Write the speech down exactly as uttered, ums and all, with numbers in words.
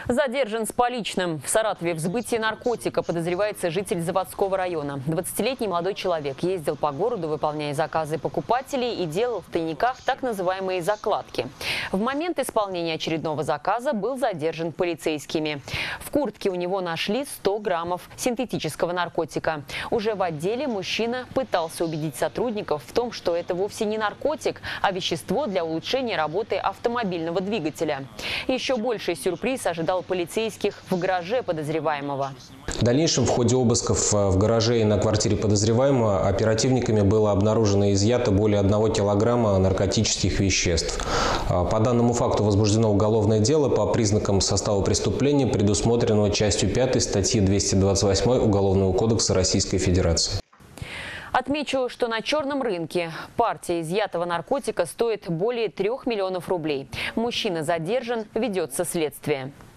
Задержан с поличным. В Саратове в сбытии наркотика подозревается житель Заводского района. двадцатилетний молодой человек ездил по городу, выполняя заказы покупателей, и делал в тайниках так называемые закладки. В момент исполнения очередного заказа был задержан полицейскими. В куртке у него нашли сто граммов синтетического наркотика. Уже в отделе мужчина пытался убедить сотрудников в том, что это вовсе не наркотик, а вещество для улучшения работы автомобильного двигателя. Еще больший сюрприз ожидал полицейских в гараже подозреваемого. В дальнейшем в ходе обысков в гараже и на квартире подозреваемого оперативниками было обнаружено и изъято более одного килограмма наркотических веществ. По данному факту возбуждено уголовное дело по признакам состава преступления, предусмотренного частью пятой статьи двести двадцать восемь Уголовного кодекса Российской Федерации. Отмечу, что на черном рынке партия изъятого наркотика стоит более трех миллионов рублей. Мужчина задержан, ведется следствие.